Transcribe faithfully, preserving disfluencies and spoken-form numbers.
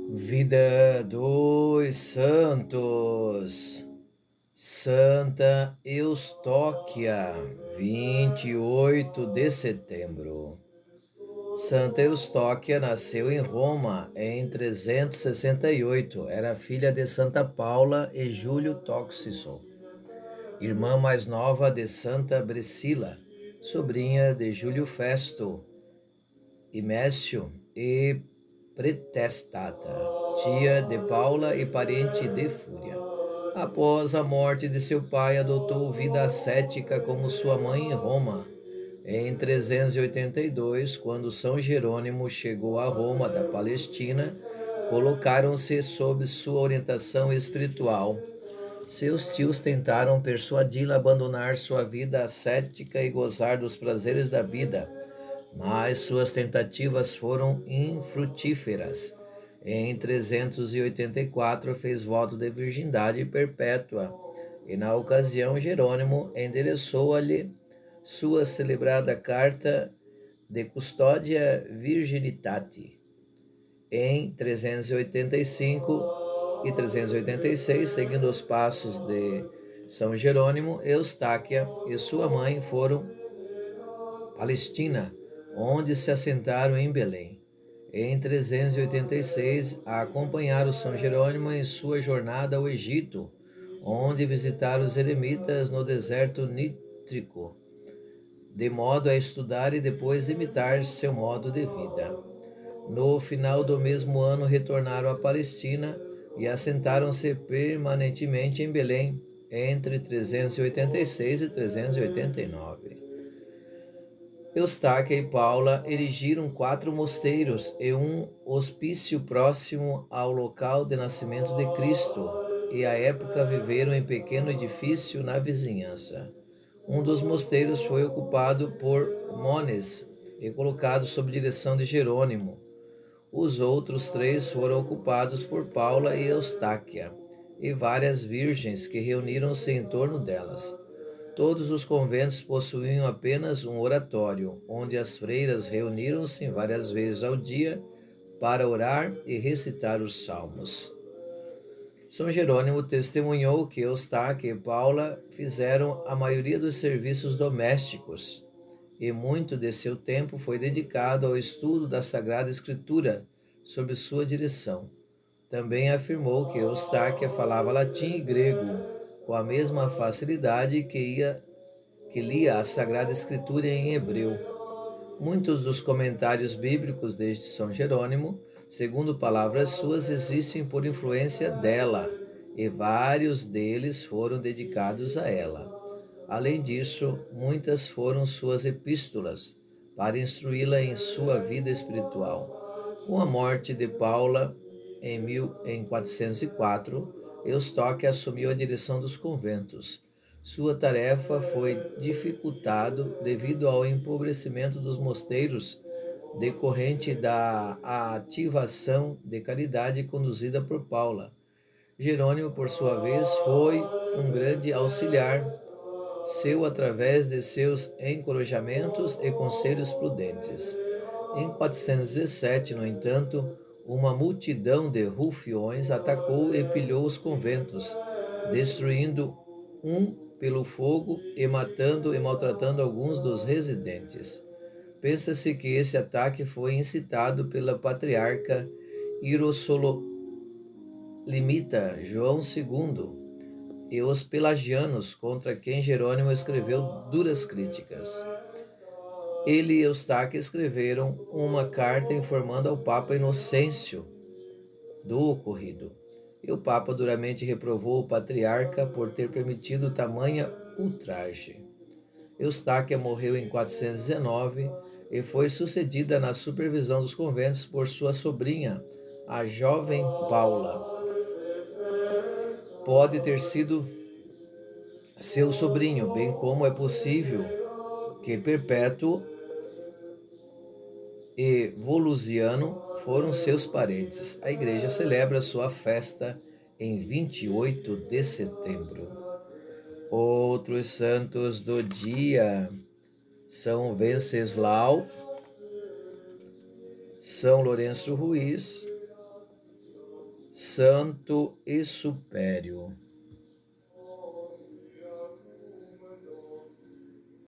Vida dos Santos. Santa Eustóquia, vinte e oito de setembro. Santa Eustóquia nasceu em Roma em trezentos e sessenta e oito. Era filha de Santa Paula e Júlio Tóxiso, irmã mais nova de Santa Brecila, sobrinha de Júlio Festo, Imécio e Pretestata, tia de Paula e parente de Fúria. Após a morte de seu pai, adotou vida ascética como sua mãe em Roma. Em trezentos e oitenta e dois, quando São Jerônimo chegou a Roma da Palestina, colocaram-se sob sua orientação espiritual. Seus tios tentaram persuadi-la a abandonar sua vida ascética e gozar dos prazeres da vida, mas suas tentativas foram infrutíferas. Em trezentos e oitenta e quatro fez voto de virgindade perpétua, e na ocasião Jerônimo endereçou-lhe sua celebrada carta de Custodia Virginitate. Em trezentos e oitenta e cinco e trezentos e oitenta e seis, seguindo os passos de São Jerônimo, Eustáquia e sua mãe foram à Palestina, onde se assentaram em Belém. Em trezentos e oitenta e seis, acompanharam São Jerônimo em sua jornada ao Egito, onde visitaram os eremitas no deserto nítrico, de modo a estudar e depois imitar seu modo de vida. No final do mesmo ano, retornaram à Palestina e assentaram-se permanentemente em Belém, entre trezentos e oitenta e seis e trezentos e oitenta e nove. Eustáquia e Paula erigiram quatro mosteiros e um hospício próximo ao local de nascimento de Cristo, e à época viveram em pequeno edifício na vizinhança. Um dos mosteiros foi ocupado por Mones e colocado sob direção de Jerônimo. Os outros três foram ocupados por Paula e Eustáquia, e várias virgens que reuniram-se em torno delas. Todos os conventos possuíam apenas um oratório, onde as freiras reuniram-se várias vezes ao dia para orar e recitar os salmos. São Jerônimo testemunhou que Eustáquia e Paula fizeram a maioria dos serviços domésticos, e muito de seu tempo foi dedicado ao estudo da Sagrada Escritura sob sua direção. Também afirmou que Eustáquia falava latim e grego com a mesma facilidade que, ia, que lia a Sagrada Escritura em hebreu. Muitos dos comentários bíblicos desde São Jerônimo, segundo palavras suas, existem por influência dela, e vários deles foram dedicados a ela. Além disso, muitas foram suas epístolas, para instruí-la em sua vida espiritual. Com a morte de Paula, em, mil, em quatrocentos e quatro, Eustóquia assumiu a direção dos conventos. Sua tarefa foi dificultada devido ao empobrecimento dos mosteiros decorrente da ativação de caridade conduzida por Paula. Jerônimo, por sua vez, foi um grande auxiliar seu através de seus encorajamentos e conselhos prudentes. Em quatrocentos e dezessete, no entanto, uma multidão de rufiões atacou e pilhou os conventos, destruindo um pelo fogo e matando e maltratando alguns dos residentes. Pensa-se que esse ataque foi incitado pela patriarca Hierossolimita João segundo e os pelagianos, contra quem Jerônimo escreveu duras críticas. Ele e Eustáquia escreveram uma carta informando ao Papa Inocêncio do ocorrido, e o Papa duramente reprovou o patriarca por ter permitido tamanha ultraje. Eustáquia morreu em quatrocentos e dezenove e foi sucedida na supervisão dos conventos por sua sobrinha, a jovem Paula. Pode ter sido seu sobrinho, bem como é possível que Perpétuo e Volusiano foram seus parentes. A igreja celebra sua festa em vinte e oito de setembro. Outros santos do dia: São Venceslau, São Lourenço Ruiz, santo e supério.